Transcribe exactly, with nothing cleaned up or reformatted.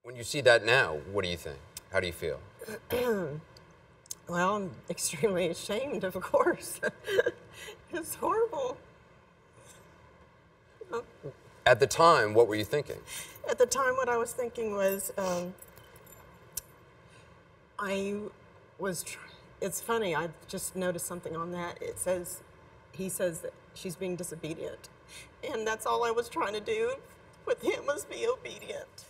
When you see that now, what do you think? How do you feel? Well, I'm extremely ashamed, of course. It's horrible. At the time, what were you thinking? At the time, what I was thinking was, um, I was, tr it's funny, I just noticed something on that. It says, he says that she's being disobedient. And that's all I was trying to do with him, was be obedient.